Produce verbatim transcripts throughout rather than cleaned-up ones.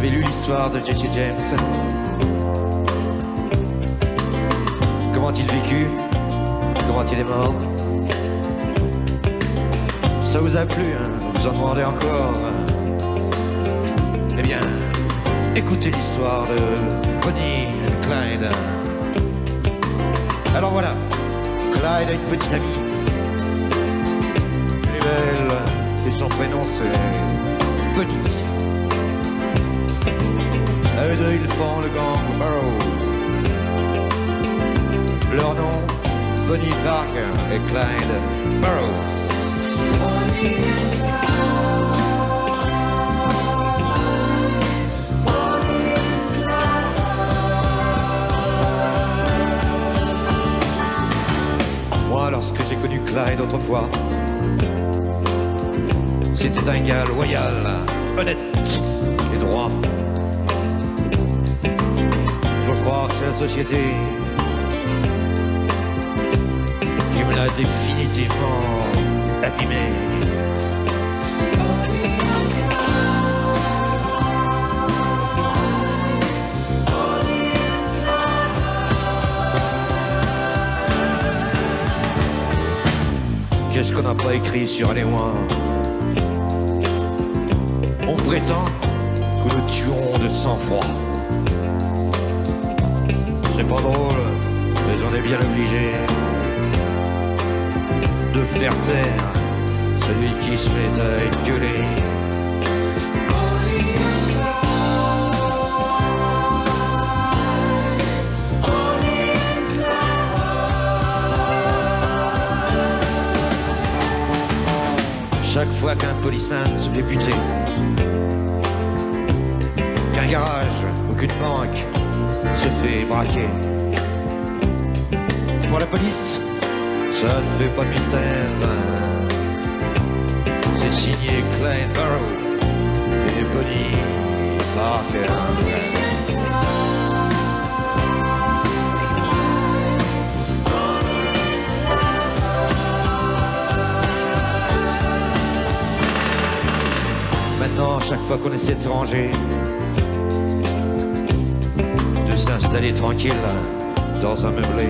avez lu l'histoire de Jesse James? Comment a-t-il vécu? Comment il est mort? Ça vous a plu, hein? Vous en demandez encore? Eh bien, écoutez l'histoire de Bonnie et Clyde. Alors voilà, Clyde a une petite amie. Elle est belle, et son prénom c'est Bonnie. À eux deux, ils font le gang Barrow. Leur nom, Bonnie Parker et Clyde Barrow. Moi, lorsque j'ai connu Clyde autrefois, c'était un gars loyal, honnête et droit. Faut croire que c'est la société qui me l'a définitivement abîmé. Qu'est-ce qu'on n'a pas écrit sur les mois? On prétend que nous tuons de sang-froid. C'est pas drôle, mais on est bien obligé de faire taire celui qui se met à gueuler. Chaque fois qu'un policeman se fait buter, qu'un garage ou qu'une banque se fait braquer, pour la police, ça ne fait pas de mystère. C'est signé Clyde Barrow et Bonnie Parker. Maintenant, chaque fois qu'on essaie de se ranger, de s'installer tranquille dans un meublé,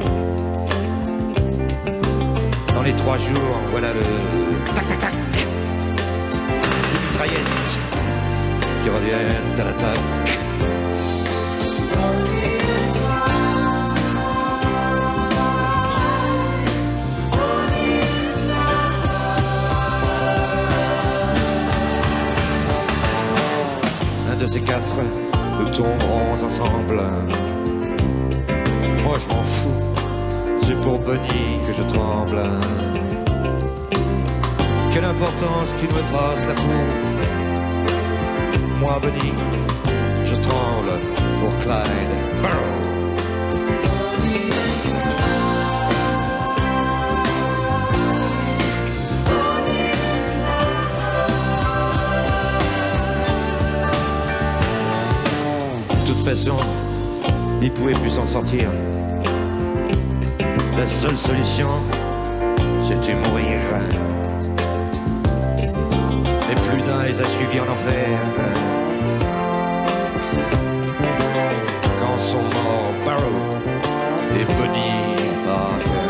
dans les trois jours, voilà le tac tac tac, les mitraillettes qui reviennent à l'attaque. Un de ces quatre, nous tomberons ensemble. Moi je m'en fous, c'est pour Bonnie que je tremble. Quelle importance qu'il me fasse la peau. Moi Bonnie, je tremble pour Clyde Barrow. De toute façon, il ne pouvait plus s'en sortir. La seule solution, c'était mourir. Et plus d'un les a suivis en enfer. Quand sont morts Barrow et Bonnie Parker.